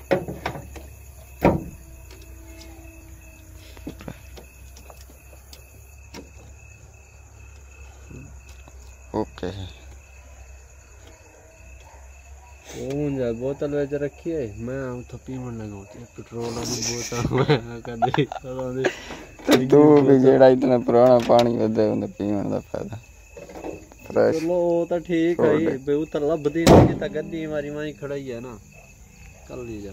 Okay बोतल vetch रखी है मैं तो पीवन लगा पेट्रोल वाली बोतल तू भी जेड़ा इतना पुराना पानी वदे उन पीवन दा फायदा चलो वो तो ठीक है बे उतर लबदी नहीं ता गद्दी हमारी वहीं खड़ी है ना कर ली जा।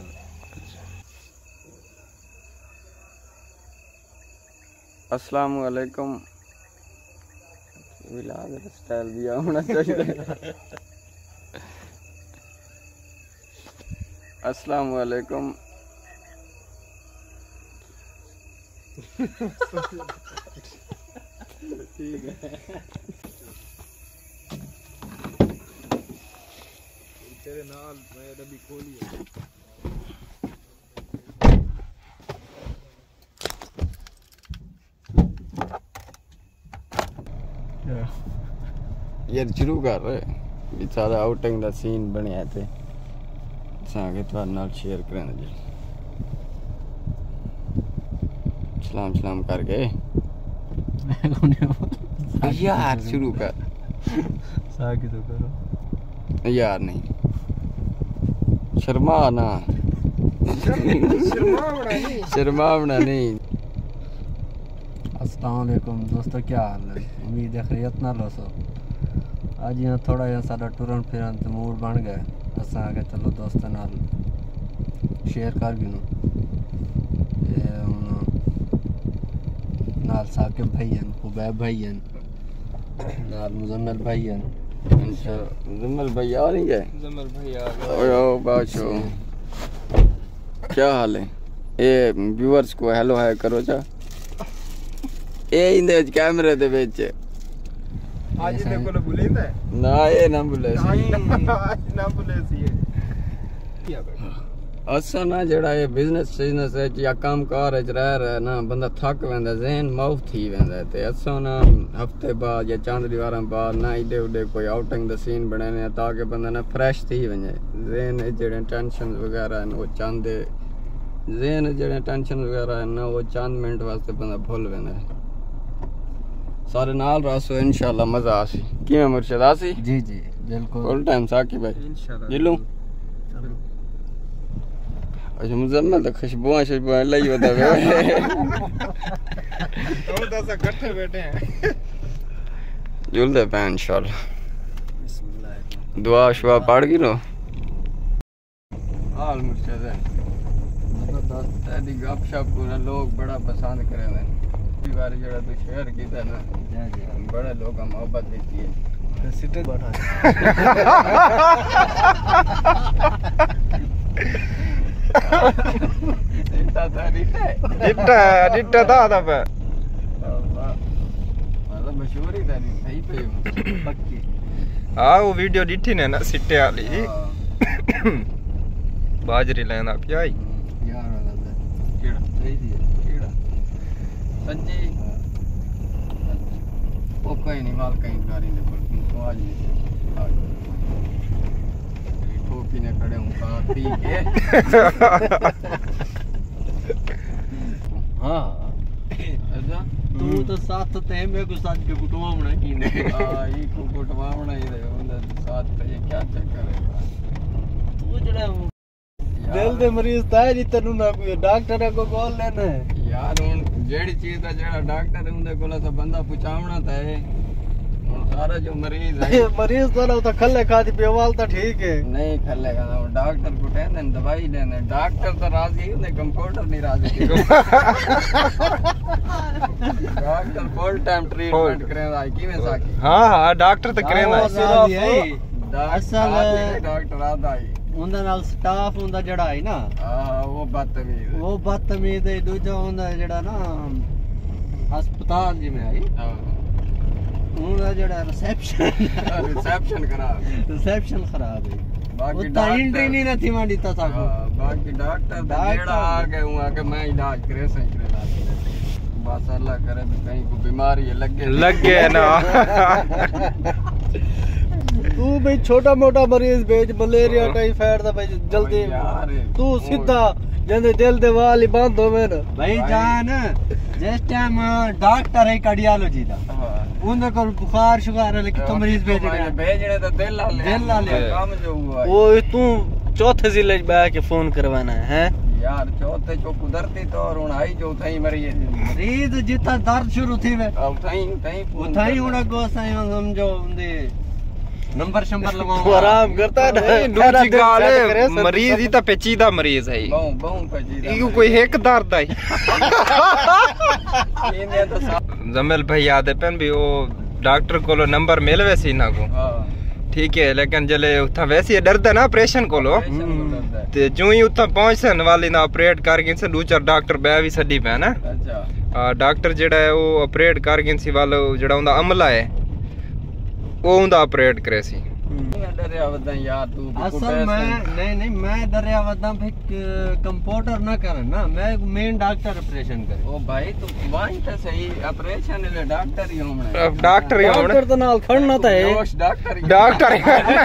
अस्सलाम वालेकुम विलाग स्टाइल भी होना चाहिए। अस्सलाम वालेकुम ठीक है तेरे नाल मैं डब्बी खोली है। यार शुरू कर रहे बेचारा आउटिंग दा सीन बनया थे सागे तुहाडे नाल शेयर करन जी। सलाम सलाम कर गए यार शुरू कर सागे तो करो यार नहीं शर्माना शर्मावना नहीं। अस्सलाम वालेकुम दोस्तों क्या हाल है उम्मीद है खैरियत नाल हो सब। आज यहाँ थोड़ा जिहा साडा टुरन फिरन ते मूड बन गया असां आगे चलो दोस्तों नाल शेयर कर भी नाल साकिब भाई हैं हुबैब भाई हैं नाल मुजम्मिल भाई हैं मुजम्मिल भाई आ रही है मुजम्मिल भाई आ गए। ओ बाशो क्या हाल है ए व्यूअर्स को हेलो हाय करो जा ए इंदे कैमरे दे विच आज इहदे कोल बुलेंदा ना ए ना बुले सी ना बुले सी असा ना जड़ा ये बिजनेस है या काम कार रह रहा ना बंदा थक वेंदा ज़हन माउफ थी वेंदा ते असा ना हफ्ते बाद या चंद दीवारां बाद ना इडे उडे कोई आउटिंग द सीन बनाने ताकि बंदा ना फ्रेश थी वने ज़हन जेड़े टेंशन वगैरह न वो चंद ज़हन जेड़े टेंशन वगैरह न वो चंद मिनट वास्ते बंदा भूल वेंदा सारे नाल रासो इंशाल्लाह मजा आसी किवें मुर्शिद आसी जी जी बिल्कुल फुल टाइम साकी भाई इंशाल्लाह जिलू अच्छा मुजम्मिल तो खुशबुआं शुशबुआं लई वदा वे तो दस इकट्ठे बैठे हैं जुलदे पे इंशाल्लाह बिस्मिल्लाह दुआ शुआ पढ़ गई लो हाल मुर्शिद है जबरदस्त तेरी गपशप पूरा लोग बड़ा पसंद करे हैं इस बार जड़ा तू शेयर कीता ना जी बड़े लोग मोहब्बत देती है सिटे बैठा डिट्टा था पे मतलब मशहूर ही था नहीं सही पे पक्की हां वो वीडियो डिठी ने ना सिट्टे वाली बाजरी लेना पियाई यार वाला केड़ा सही दी केड़ा सच्ची ओ कोई नहीं माल कहीं कारी ने पर तो आज टोपी ने खड़े हूं का पी के हां अच्छा तू तो साथ ते मैं को साथ के कुटवावना की ने हां ई को कुटवावना ही रे उनके साथ पे ये क्या चक्कर है तू जड़ा दिल दे मरीज ताए जी तनु ना कोई डॉक्टर को कॉल लेना है यार हुन जेड़ी चीज दा जेड़ा डॉक्टर उनके कोला सा बंदा पुछावना ता है हुन सारा जो मरीज है मरीज तो खल्ले खाती पेवाल तो ठीक है नहीं खलेगा ना डॉक्टर को कहंदे दवाई देने डॉक्टर तो राजी होंदे कंप्यूटर नहीं राजी डॉक्टर फुल टाइम ट्रीटमेंट करेंदा है किवें साकी हां डॉक्टर तो करेंदा असल डॉक्टर आदा है उनदा नाल स्टाफ उनदा जड़ा है ना हां वो बदतमीज है दूजा उनदा जड़ा ना अस्पताल जी में आई हां उनदा जड़ा रिसेप्शन खराब है बाकी एंट्री नहीं ना थी मांडी ता साको बाकी डॉक्टर जेड़ा आ गए हूं आके मैं इलाज करे सही करे बस अल्लाह करे भी कहीं को बीमारी लगे ना तू भाई छोटा मोटा मरीज भेज मलेरिया टाइफाइड दा भाई जल्दी तू सीधा जंदे दिल दे वाल ही बंद होवे ना भाई जान जिस टाइम डॉक्टर है कार्डियोलॉजी दा उनके को बुखार शुगर है लेकिन तो मरीज भेजने तो दिल वाले काम जो हुआ वो तू चौथे जिले बैठ के फोन करवाना है यार चौथे जो कुदरती तौर हुन आई जो थई मरीज जितना दर्द शुरू थी वे अब थई हुन गो साई समझो उंदे नंबर लगाओ आराम करता है दूसरी गाल है मरीज ही तो पेचीदा मरीज है बहु कोई एक दर्द है जमेल भाई आदे पेन भी वो डॉक्टर को नंबर मिलवे सी ना को ठीक है लेकिन जले उथा वैसे डरदा ना ऑपरेशन कोलो ते जो ही उथा पहुंचन वाली ना ऑपरेट करके से दूसरा डॉक्टर बे भी सदी पे ना अच्छा डॉक्टर जेड़ा है वो ऑपरेट करके सी वालो जेड़ा उंदा अमला है वो उंदा ऑपरेट करे सी डरिया वदा यार तू असल मैं नहीं मैं डरिया वदा भाई कंप्यूटर ना कर ना मैं मेन डॉक्टर ऑपरेशन करे ओ भाई तू वाई तो सही ऑपरेशन ले डॉक्टर ही होना डॉक्टर तो नाल खड़ना था है डॉक्टर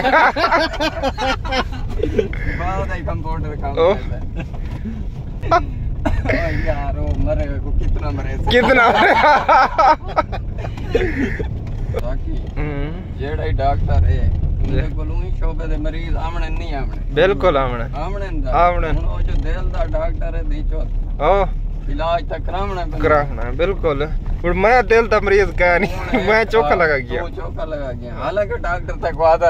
बाद ही कंप्यूटर काम करता है ओ यार वो मरे को कितना ताकि जेड़ा डॉक्टर है उनके कोलों ही शोबे दे मरीज आमने नहीं आमने बिल्कुल आमने वो जो दिल दा डॉक्टर है दीचो ओ इलाज तक करावना बिल्कुल और मैं दिल दा मरीज का नहीं मैं चौका लगा गया हालांकि डॉक्टर तक वादा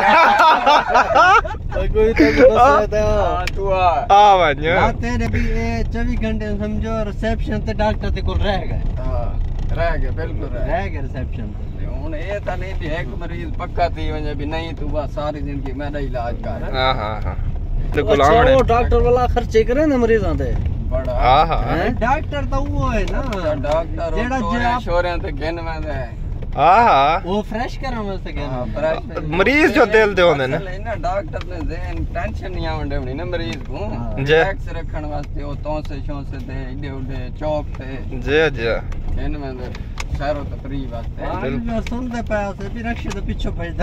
कोई तो बस तू आ वन्य तेरे भी 24 घंटे समझो रिसेप्शन ते डॉक्टर ते कोल रह गए बिल्कुल रह गए रिसेप्शन हुन ए ता नहीं भी एक मरीज पक्का थी वने भी नहीं तू बस सारी जिंदगी मेरा इलाज कर हां बिल्कुल आमने वो डॉक्टर वाला खर्चे करे ना मरीजां दे बड़ा हां डॉक्टर तो वो है ना डॉक्टर जेड़ा शोरे ते गिन में दे हां वो फ्रेश करन वास्ते क्या मरीज जो दिल दे होंदे ना ना डॉक्टर ने जेन टेंशन नहीं आवंदे होनी ना मरीज को एक्स रखण वास्ते ओ तो से दे इडे उडे चौक पे जी गिन में दे सारो तकरीब वास्ते मैं सुनते पाया से भी रक्षे तो पीछे भजदा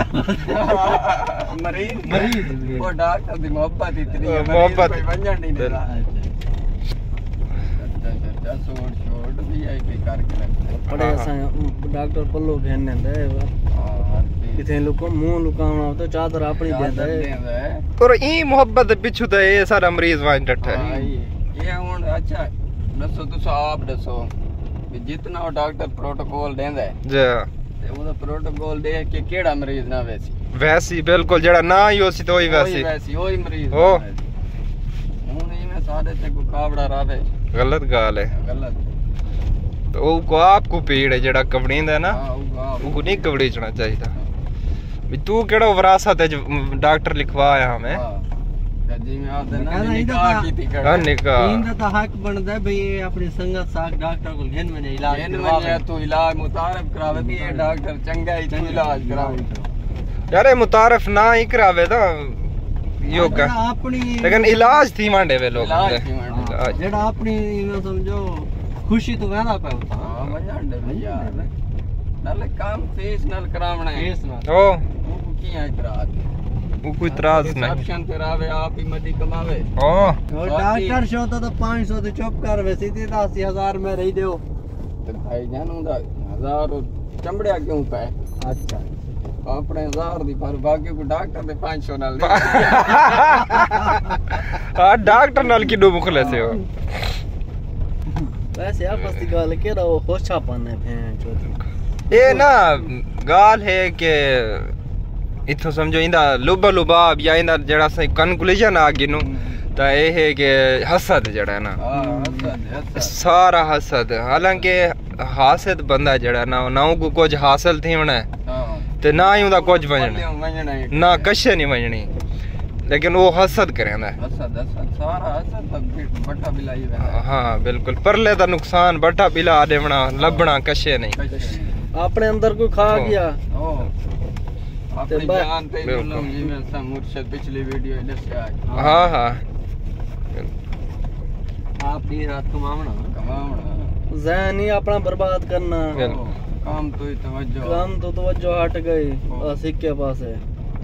मरीज वो डॉक्टर दी मोहब्बत इतनी है मोहब्बत कोई वंजन नहीं देता छोड़ वीआईपी करके रखते बड़े असा डॉक्टर पल्लो घेने दे किथे लुको मुंह लुकावना तो चादर अपनी देंदा है और ई मोहब्बत पिछु तो ये सारा मरीज वांच डठा है ये हुन अच्छा दसो तुस आप दसो जितना वो डॉक्टर प्रोटोकॉल देंदा है जी ते ओदा प्रोटोकॉल दे के केड़ा मरीज ना वैसी बिल्कुल जेड़ा ना ही होसी तो ही वैसी ओही मरीज ओ हुन इने सारे ते को कावड़ा रावे गलत गाल है गलत तो वो को आपको पीड़ है जेड़ा कवड़ींदा ना हां वो नहीं कवड़ीचना चाहिए भी तू केड़ा विरासत है डॉक्टर लिखवाया हमें जी में आदे ना निकाह की थी कर निकाह इंदा तो हक बनदा है भाई अपनी संगत साथ डॉक्टर को घेन में इलाज करवावे तू इलाज मुतारफ करावे भी ये डॉक्टर चंगा ही तू इलाज करावे यार मुतारफ ना ही करावे तो यो का अपनी लेकिन इलाज थी मांडे वे लोग जेड़ा अपनी समझो खुशी तो वेंदा पे हां वंडे भैया नाले काम फीस नाल करावना है फीस नाल ओ वो की है करा वो कोई त्रास नहीं ऑप्शन करावे आप ही मदी कमावे ओ डॉक्टर शो तो 500 ते चुप कर वे सीधे 80000 में रही देओ तो भाई जान उंदा 1000 चमड़िया क्यों पे अच्छा अपने 1000 दी पर बाकी को डॉक्टर दे 500 नाल हां डॉक्टर नाल किडो मुखले से हो वैसे आपस दी गल केड़ा वो खोछापन है भैन चोद ये ना गाल है के इथो समझो इंदा लुबाब या इंदा जड़ा से कंक्लूजन आ गिनु ता ए है के हसद जड़ा ना हसद सारा हसद हालांकि हासद बंदा जड़ा ना ना को कुछ हासिल थी वणे ते ना ही उदा कुछ वजण ना कशे नहीं वजणी लेकिन वो हसद करेंदा हसद सारा हसद बट्टा बिलाई हां बिल्कुल परले दा नुकसान बट्टा बिला देवना लबना कशे नहीं अपने अंदर कोई खा गया ओ अपनी जान पे बोलूं जी मैं सा मुर्शिद पिछली वीडियो दसया हां हां आप दी रात कमावना ज़हन ही अपना बर्बाद करना काम तो तवज्जो हट गई सिक्के पास है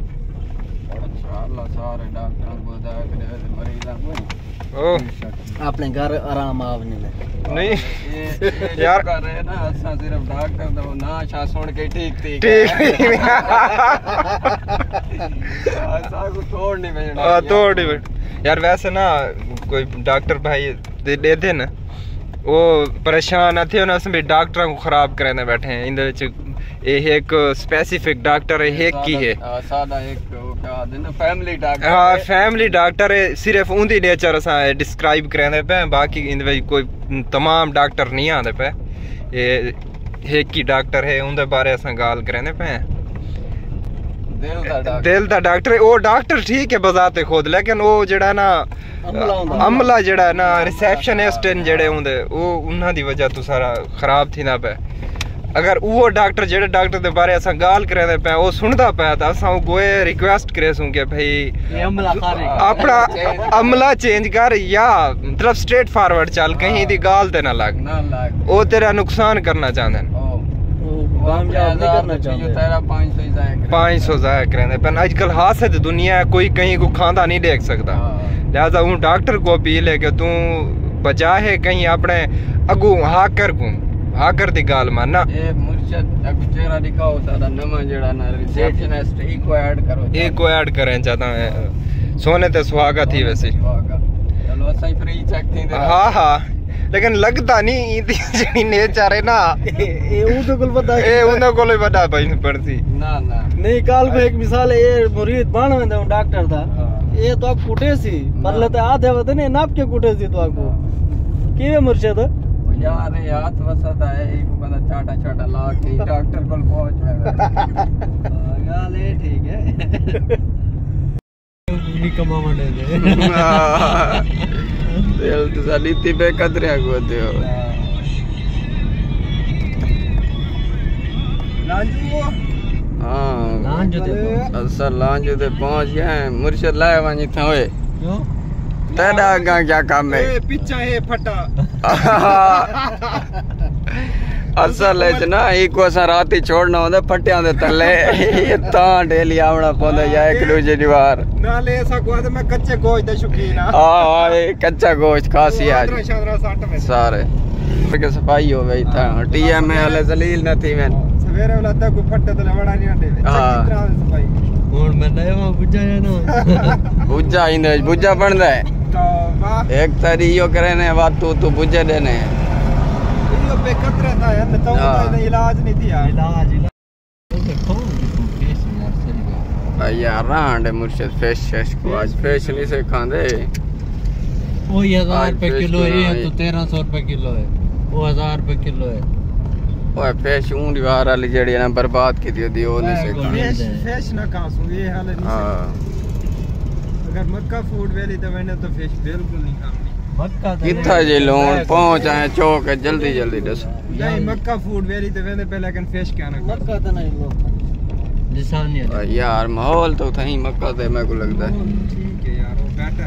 अल्लाह सारे डॉक्टर को दाए करे मरीज़ां को ओ अपने घर आराम आवने ले नहीं यार कर रहे ना असा सिर्फ डॉक्टर दा ना शा सुन के ठीक ऐसा को तोड़ नहीं भेजना तोड़ नहीं यार वैसे ना कोई डॉक्टर भाई दे दे ना वो परेशान थे ना उसमें डॉक्टर को खराब कराने बैठे हैं इन एक स्पेसिफिक डॉक्टर है एक की है सादा एक क्या ना फैमिली डॉक्टर हाँ फैमिली डॉक्टर है सिर्फ उनकी नेचर असा डिस्क्राइब कराने पे बाकी इन कोई तमाम डॉक्टर नहीं आते पे ये एक की डॉक्टर है उनके बारे असा गाल कराने पे दिल दा डॉक्टर वो डॉक्टर ठीक है बजाते खुद लेकिन वो जड़ा ना अमला जड़ा ना रिसेप्शनिस्ट जड़े होंदे वो उन्हां दी वजह तो सारा खराब थी ना पे अगर वो डॉक्टर जेड़े डॉक्टर दे बारे असा गाल करे पे वो सुनदा पे ता असा गोए रिक्वेस्ट करे सू के भाई अपना अमला चेंज कर या मतलब स्ट्रेट फॉरवर्ड चल कहीं दी गाल ते ना लग वो तेरा नुकसान करना चाहंदे कामयाब नहीं करना चाहते तेरा 500 जाया करे पर आजकल हाथ से दुनिया कोई कहीं को खांदा नहीं देख सकता लिहाजा हूँ डॉक्टर को अपील है कि तू बचा है कहीं अपने अगू हाकर दी गाल मानना ये मुर्शद अगू चेहरा दिखाओ सादा नमा जेड़ा ना रिसेप्शनिस्ट एको ऐड करें चाहता है सोने ते सुहागा थी वैसे चलो असा ही फ्री चेक थी हां लेकिन लगता नहीं जेडी नेचर है ना ये उनके कोल बता ए उनके कोल बता भाई पड़ती ना नहीं काल को एक मिसाल है ये मुरीद बाण में डॉक्टर था ये तो आप कुटे सी मतलब आधे वतन ने नाप के कुटे सी तो आपको के मुर्शिद यार ये हाथ वसता है एक बंदा छोटा ला के डॉक्टर कोल पहुंच में गाल है ठीक है भी कमावा दे दिल तो साली ती पे कदरिया को दियो लांजू हां लांजू दे असल लांजू दे पहुंच गए मुर्शिद लाए वनी था ओए क्यों तेरा का क्या काम है ए पीछा है फटा असल है ना एक को सा रात ही छोड़ना होंदा फटियां दे तले ता डेली आवना पोंदा या एक दूजे दी वार नाले ऐसा को मैं कच्चे गोश्त दा शौकीन हां कच्चा गोश्त खासी आज सारे के सफाई हो गई था टीएम में वाले जलील न थी मैं सवेरे वाला तक को फटे तले बड़ा नहीं आंदे हां सफाई हुन मैं नया बुझा है ना बुझा इंदे बुझा बनदा है एक तारी यो करे ने बात तू बुझे देने पे कतरा था यार तो इलाज नहीं दिया इलाज देखो यार रांड मुर्शिद फिश को आज फिश नहीं से खांदे वो 1000 रुपए किलो है तो 1300 रुपए किलो है वो 1000 रुपए किलो है ओए फिश ऊं दीवार वाली जेड़ी ना बर्बाद की दी वो नहीं से फिश ना खासू ये हाल नहीं हां अगर मक्का फूड वैली तो मैंने तो फिश बिल्कुल नहीं खानी किथा जे लोन पहुंच आए चौक जल्दी दस नहीं मक्का फूड वेरी तो वेंदे पहले लेकिन फिश क्या ना मक्का तो नहीं लोग निशानी है यार माहौल तो थई मक्का से मेरे को लगता है ठीक है यार वो बेटर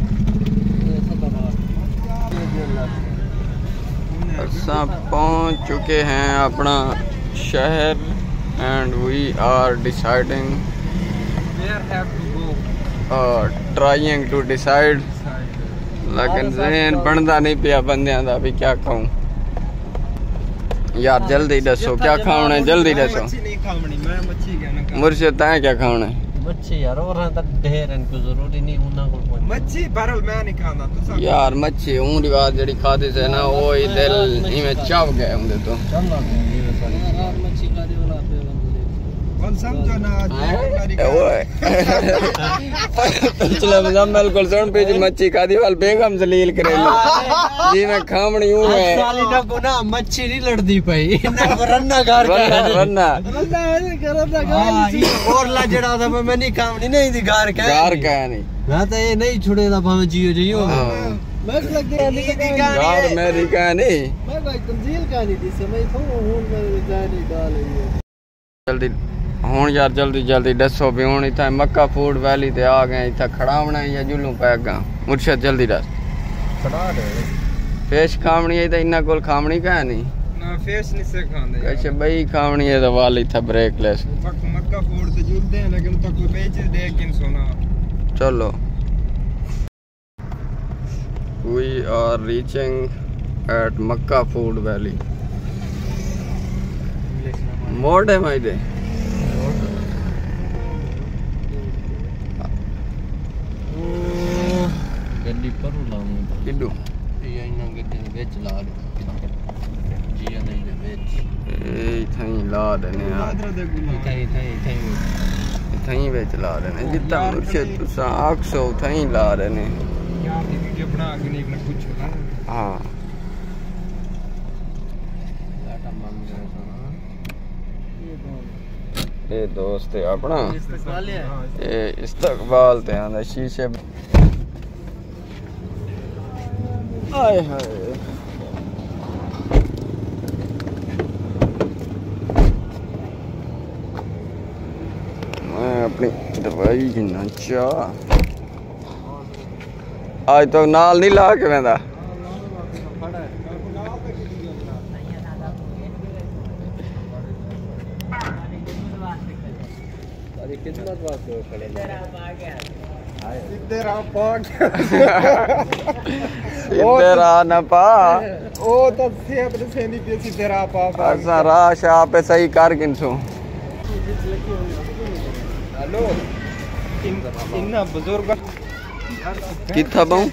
है सब पहुंच चुके हैं अपना शहर and we are deciding where have to go और ट्राइंग टू डिसाइड लेकिन ज़हन बनता नहीं पिया बंदियां दा भी क्या कहूं यार जल्दी दसो क्या खाना है जल्दी दसो मच्छी नहीं खावनी मैं मच्छी क्या ना मुर्शिद ताए क्या खाना है मच्छी यार और तक ढेर इनको जरूरी नहीं उना को मच्छी भरल मैं नहीं खाता तू यार मच्छी ऊं दी बात जेडी खादी से ना वो ही दिल इमे चाव गए हुंदे तो मच्छी का दे वाला पे कौन समझो ना ओए पिछले मुजम्मल को सुन पे मच्छी खादी वाल बेगम जलील करे जी मैं खामणी हूं है साली ना को ना मच्छी नहीं लड़दी पई ना रन्ना गार रन्ना और ला जड़ा था मैं नहीं खामणी नहीं दी गार का नहीं ना तो ये नहीं छुड़ेदा भावे जियो मैं लगती है गार मेरी का नहीं मैं कोई तंजील का नहीं दी समय तो हूं मैं जानी गाल है जल्दी हुन यार जल्दी दसो भी हुन इथा मक्का फूड वैली ते आ गए इथा खड़ावना या जुलू पैगा मुर्शिद जल्दी दस खड़ा दे फिश खावनी है तो इना कोल खावनी का नहीं ना फिश नहीं से खांदे कैसे भाई खावनी है तो वाली था ब्रेक लेस मक्का फूड ते जुलदे हैं लेकिन तो कोई बेच दे किन सोना चलो we are reaching at Makkah Food Valley. मोड़ है भाई दे गड्डी पर लाऊंगा किडू ये इन्ना गड्डी बेच ला दे जी नहीं दे बेच ए थई ला देने थई बेच ला देने जितना मुर्शिद तुसा आखसो थई ला देने यार ये वीडियो बना के नहीं कुछ ना हाँ ये दोस्त है अपना ये इस्तकबाल ते आंदा शीशे आए हाय मैं अपनी दवाई गिनना चाह आज तो नाल नहीं ला के वेंदा कितना वास्ते खड़े तेरा न पा ओ तो सेब से नहीं पे तेरा पा असा राश आप सही कर किनसो हेलो इन्ना बुजुर्ग किथा बहु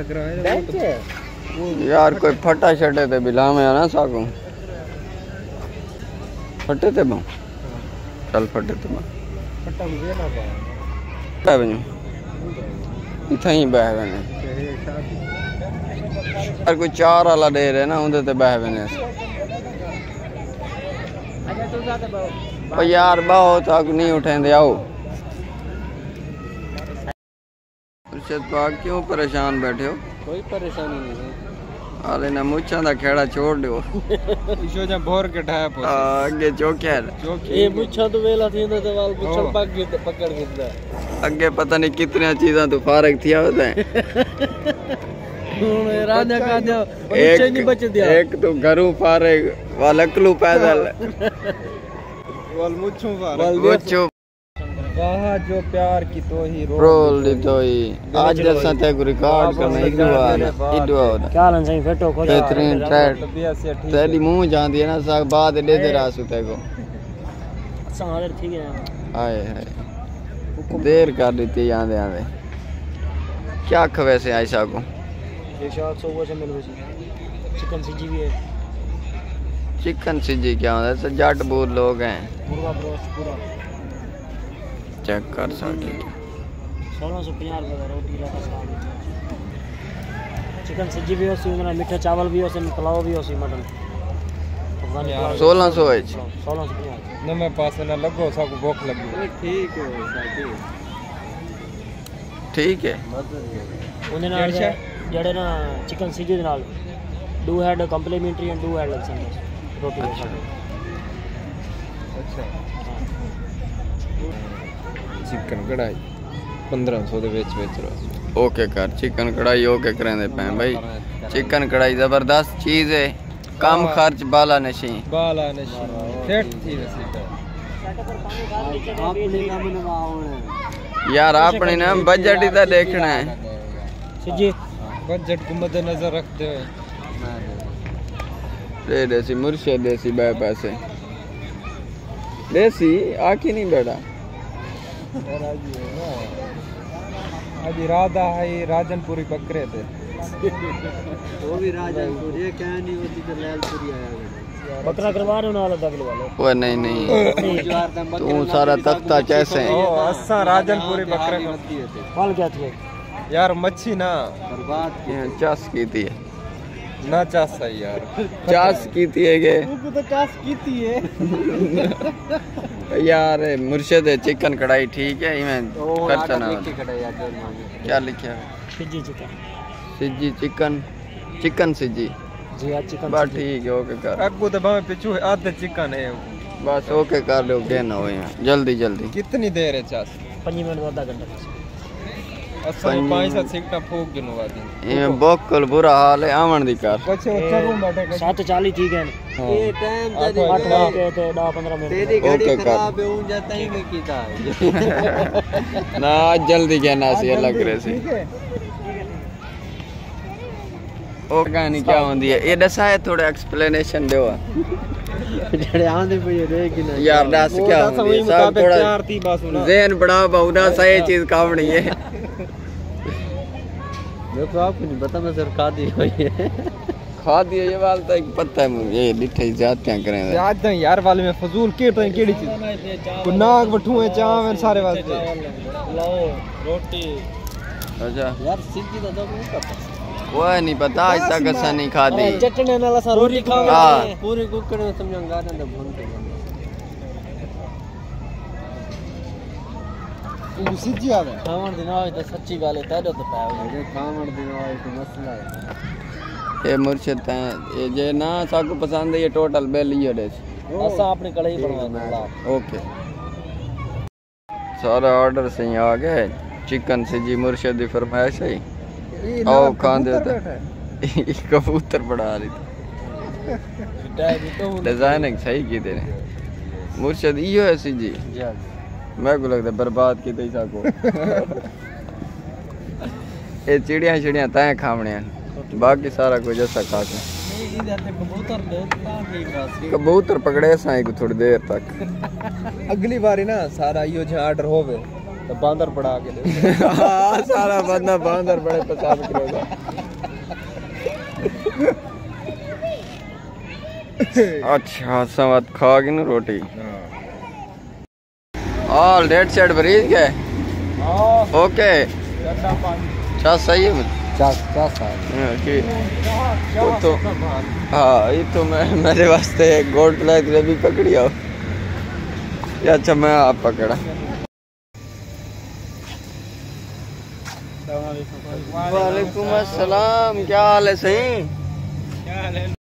यार कोई फटा शटे ते बिला में आना साकू फटे ते बहु चल फटे ते बहु फटा मुझे ना पा बनु इथाई बह बने यार कोई चार वाला दे रहे ना उधर ते बह बने ओ यार बहुत तक नहीं उठेंदे आओ मुर्शिद पाक क्यों परेशान बैठे हो कोई परेशानी नहीं है आले ना मुच्छां दा खेड़ा छोड़ दियो इसो जा भोर के ठाया पो आगे चौकिया ये मुच्छा तो वेला थींदा ते वाल मुच्छा पकड़ गिंदा अगे पता नहीं कितने चीज़ां तो फारग थिया होता है राजा का दो मुच्छा नहीं बच दिया एक तो घरों फारग वाल अकलू पैदल वाल मुच्छों फारग मुच्छो कहा जो प्यार की तो ही रोल दी तो ही आज जैसा ते रिकॉर्ड करना इदुआ क्या लन सही फेटो को बेहतरीन ट्रैक तेरी मुंह जांदी है ना सा बाद दे दे रासु ते को अच्छा हां ठीक है हाय हाय देर कर दी आंदे आंदे क्या खवे से आयशा को एक शॉट 100 वो से मिल वैसे चिकन सीजी भी है चिकन सीजी क्या होता है जट बूर लोग हैं पूरा ब्रोस्ट पूरा चेक कर सके 1650 रुपए का रोटी का सलाद चिकन सब्जी भी होसी उनरा मीठा चावल भी होसी पुलाव भी होसी मटन 1600 है 1650 न मैं पास ना लगो साको भूख लगी ठीक है साथी ठीक है ਉਹਨੇ ਨਾਲ ਜਿਹੜੇ ਨਾ ਚਿਕਨ ਸੀਜੀ ਦੇ ਨਾਲ ਡੂ ਹੈਡ ਕੰਪਲੀਮੈਂਟਰੀ ਐਂਡ ਡੂ ਹੈਡ ਲਸਣ ਰੋਟੀ ਦੇ ਸਾਥ अच्छा चिकन कढ़ाई 1500 दे विच बेच रहा ओके कर चिकन कढ़ाई ओके करेंदे पे भाई चिकन कढ़ाई जबरदस्त चीज है कम खर्च बाला नशी सेट थी वैसे ਆਪਣੀ ਕੰਮ ਨਵਾਉਣ यार आपने ना बजट ही तो देखना है सीजी बजट को मद्देनजर रखते हुए दे देसी मुर्शिद देसी बे पैसे देसी आखी नहीं बेटा आज राधा है राजनपुरी बकरे थे वो भी राजनपुर ये क्या नहीं होती तो लैलपुरी आया बकरा करवा रहे हो ना अलग वाले वो नहीं नहीं तू सारा तख्ता कैसे ओ अस्सा राजनपुरी बकरे फल क्या थे यार मच्छी ना बर्बाद चास की थी ना चास सही यार चास की थी के तू तो चास की थी है यार मुर्शिद है चिकन कढ़ाई ठीक है इमें खर्चा ना क्या लिखा सीजी चिकन सिजी चिकन चिकन सिजी जी आज चिकन बस ठीक है ओके कर अगू तो भावे पिछू आधे चिकन है बस ओके कर लो के ना हो जल्दी जल्दी कितनी देर है चास 5 मिनट आधा घंटा असल 5-7 सिगटा फूक गिनो वादी ये बोकल बुरा हाल है आवन दी कर कुछ अच्छा रूम बैठे 7:40 ठीक है ये टाइम जदी 8 के ते 10-15 मिनट तेरी गाड़ी खराब है उन जाता ही नहीं कीता ना जल्दी कहना सी अलग रहे सी ओ कहानी क्या होंदी है ये दसा है थोड़ा एक्सप्लेनेशन दो जड़े आंदे पे रे कि ना यार दस क्या होंदी है सब थोड़ा ज़हन बड़ा बहुदा सही चीज कावड़ी है देखो आपको नहीं पता मैं सर खा दी हुई है खा दिए ये वाल तो एक पता है मुझे ये डिठे जातियां करें याद नहीं यार वाले में फजूल के तो केड़ी चीज को नाग बठुए चावल सारे वास्ते लाओ रोटी अच्छा यार सीधी तो जब नहीं पता वो नहीं पता आज तक ऐसा नहीं खा दी चटने नाला सा रोटी खाओ हां पूरी कुकर में समझाऊंगा ना तो भूनते तू सीधी आ गया खावन दिन आए तो सच्ची गाल है तेरे तो पाए ये खावन दिन आए तो मसला है ये मुर्शिद है ये जे ना साको पसंद है ये टोटल बिल ही है असा अपनी कढ़ाई बनवाना ओके सारा ऑर्डर से ही आ गए चिकन से जी मुर्शिद की फरमाइश है आओ खान देता कबूतर बढ़ा रही थी डिजाइनिंग सही की तेरे मुर्शिद इयो है सी जी मैं को लगता बर्बाद की तई साको ये चिड़िया चिड़िया तय खावणे बाकी सारा कुछ ऐसा खा के कबूतर पकड़े सा थोड़ी देर तक अगली बारी ना सारा यो जो ऑर्डर होवे तो बांदर बढ़ा के दे हां सारा बंदा बांदर बड़े पसंद करेगा अच्छा सवाद खा के ना रोटी ऑल डेट सेट बरीज के ओके अच्छा सही है तो हाँ ये तो मैं मेरे वास्ते गोल्ड प्लेट भी पकड़ी आओ अच्छा मैं आप पकड़ा वालेकुम अस्सलाम क्या हाल है सही